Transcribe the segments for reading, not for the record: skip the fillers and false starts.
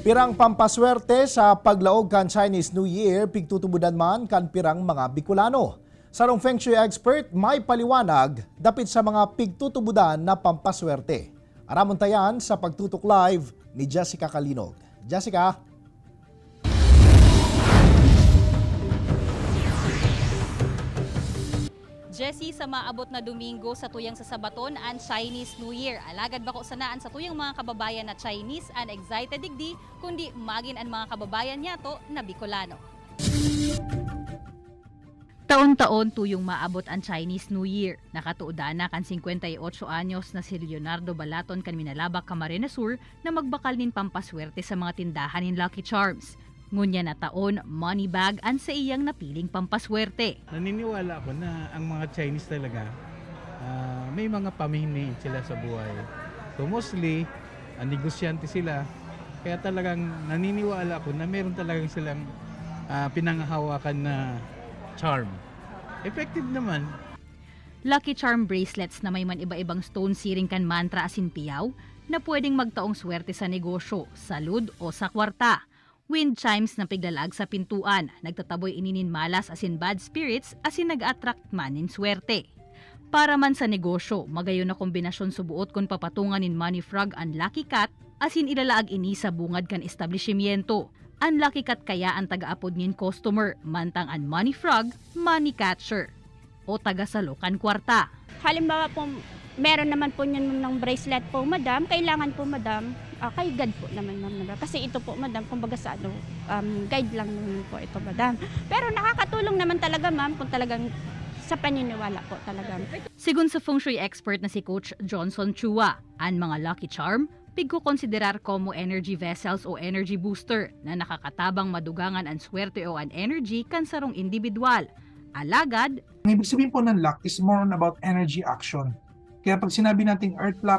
Pirang pampaswerte sa paglaog kan Chinese New Year, pigtutubudan man kan pirang mga Bicolano. Sarong Feng Shui expert, may paliwanag dapit sa mga pigtutubudan na pampaswerte. Aramon tayan sa pagtutok live ni Jessica Kalinog. Jessica? Jessie, sa maabot na Domingo sa tuyang sa Sabaton ang Chinese New Year. Alagad bako sanaan sa tuyang mga kababayan na Chinese and excited digdi kundi magin ang mga kababayan niya to na Bicolano. Taon-taon tuyong maabot ang Chinese New Year. Nakatuudan na kan 58 anyos na si Leonardo Balaton kan Minalabak, Camarines Sur na magbakal nin pampaswerte sa mga tindahan nin Lucky Charms. Ngunya na taon, money bag ang sa iyang napiling pampaswerte. Naniniwala ako na ang mga Chinese talaga, may mga pamihini sila sa buhay. So mostly, negosyante sila. Kaya talagang naniniwala ako na meron talagang silang pinanghahawakan na charm. Effective naman. Lucky Charm bracelets na may man iba-ibang stone siring kan mantra asin piyaw na pwedeng magtaong swerte sa negosyo, salud o sa kwarta. Wind chimes na piglalag sa pintuan, nagtataboy ininin malas asin bad spirits asin nag-attract man in swerte. Para man sa negosyo, magayon na kombinasyon subuot kung papatungan in money frog ang lucky cat asin ilalaag ini sa bungad kan establishmento. Ang lucky cat kaya ang taga-apod nin customer, mantang ang money frog, money catcher o taga-salokan kwarta. Halimbawa po, meron naman po niyan ng bracelet po, madam. Kailangan po, madam, kay God po naman, ma'am. Kasi ito po, madam, kumbaga sa guide lang naman po ito, madam. Pero nakakatulong naman talaga, ma'am, kung talagang sa paniniwala po talaga. Sigun sa Feng Shui expert na si Coach Johnson Chua, ang mga lucky charm, pigko-konsiderar como energy vessels o energy booster na nakakatabang madugangan ang swerte o ang energy kan sarong individual. Alagad, ang ibig sabihin po ng luck is more on about energy action. Kaya pag sinabi nating earth luck,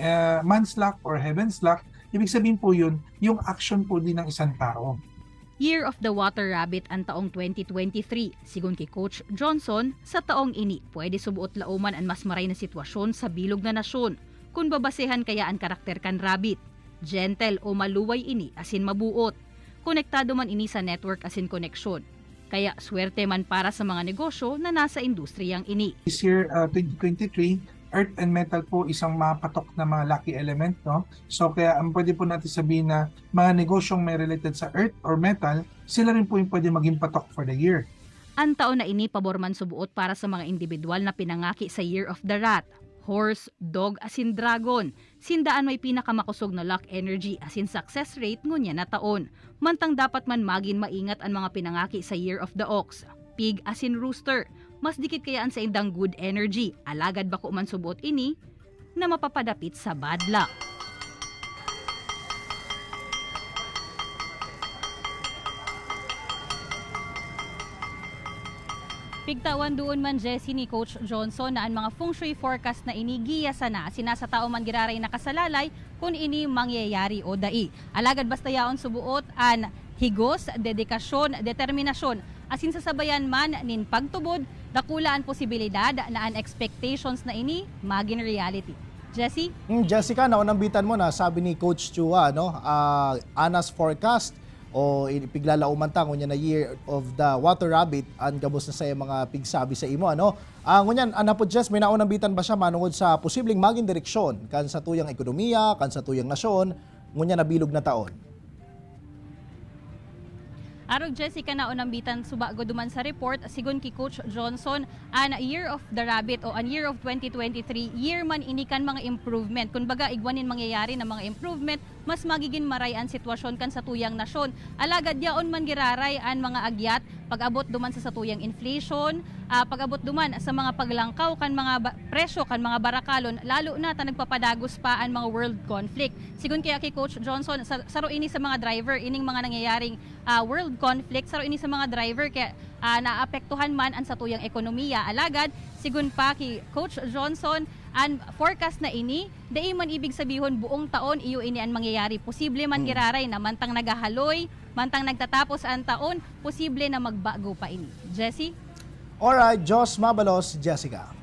man's luck, or heaven's luck, ibig sabihin po yun, yung action po din ng isang tao. Year of the Water Rabbit ang taong 2023. Sigun kay Coach Johnson, sa taong ini, pwede subuot lauman ang mas maray na sitwasyon sa bilog na nasyon. Kung babasehan kaya ang karakter kan rabbit, gentle o maluway ini asin mabuot. Konektado man ini sa network asin koneksyon. Kaya swerte man para sa mga negosyo na nasa industriyang ini. This year, 2023, earth and metal po isang mapatok na mga lucky element, no? So kaya ang pwede po natin sabihin na mga negosyong may related sa earth or metal, sila rin po yung pwede maging patok for the year. Ang taon na ini pabor man subuot para sa mga individual na pinangaki sa Year of the Rat, horse, dog asin dragon. Sindaan may pinakamakusog na luck energy asin success rate ngunya na taon. Mantang dapat man magin maingat ang mga pinangaki sa Year of the Ox, pig asin rooster. Mas dikit kayaan sa indang good energy. Alagad bako man subuot ini na mapapadapit sa bad luck. Pigtawan doon man Jessie ni Coach Johnson na ang mga Feng Shui forecast na inigiya sana sinasa tao man giraray nakasalalay kung ini mangyayari o dai. Alagad basta yaon subuot an higos, dedikasyon, determinasyon asin sasabayan man nin pagtubod, dakula ang posibilidad na ang expectations na ini magin reality. Jessie? Jessica, naunambitan mo na sabi ni Coach Chua, no? Anas forecast o piglalauman ta ngunya na Year of the Water Rabbit ang gabos na sa mga pigsabi sa imo, ano? Ngunyan anapod Jess, may naunambitan ba siya manungod sa posibleng maging direksyon kan sa tuyang ekonomiya, kan sa tuyang nasyon ngunya na bilog na taon? Arog Jessica na unambitan subago duman sa report sigon ki Coach Johnson an Year of the Rabbit o an Year of 2023 year man inikan mga improvement kun baga igwanin mangyayari na mga improvement mas magiging maray ang sitwasyon kan sa tuyang nasyon. Alagad yaon man giraray an mga agyat pag-abot duman sa satuyang inflation, pag-abot duman sa mga paglangkaw kan mga presyo kan mga barakalon lalo na ta nagpapadagos pa ang mga world conflict. Sigon kaya kay Coach Johnson saro ini sa mga driver ining mga nangyayaring world conflict saro ini sa mga driver kaya naapektuhan man ang satuyang ekonomiya. Alagad sigun pa kay Coach Johnson ang forecast na ini, dai man ibig sabihon buong taon iyo ini ang mangyayari. Posible man giraray na mantang nagahaloy, mantang nagtatapos ang taon, posible na magbago pa ini. Jessie? Alright, Jos Mabalos, Jessica.